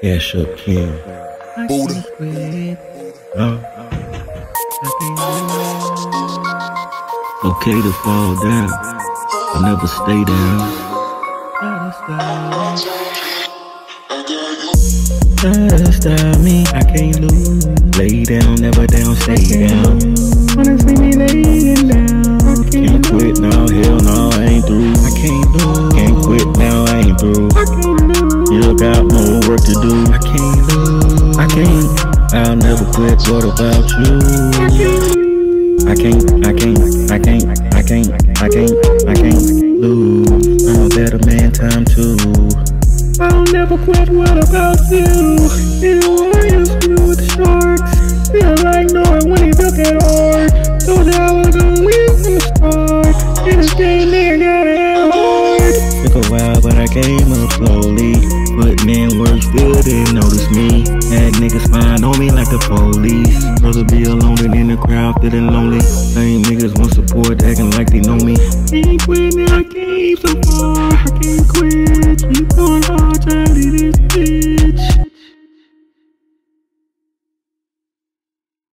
Yeah, Shook King. Buddha. Okay to fall down, I'll never stay down. Stop me, I can't lose. Lay down, never down, stay down. Wanna see me laying down. I can't quit now, hell no, I ain't through. I can't lose. Can't quit now, I ain't through. I can't lose. You got more work to do. I can't lose. I can't. I'll never quit. What about you? I can't lose. I'm a better man, time to. I'll never quit, what about you? In the Warriors, you with the Sharks. Feel like Noah when he took it hard. Told you I was gonna win from the start. In this game, nigga, gotta have hard. Took a while, but I came up slowly. Putting in work, still didn't notice me. Had niggas spying on me like the police. Rather be alone than in the crowd, feeling lonely. Same niggas want support, acting like they know me. Ain't quitting, I came so far. I can't quit, keep going hard, trying to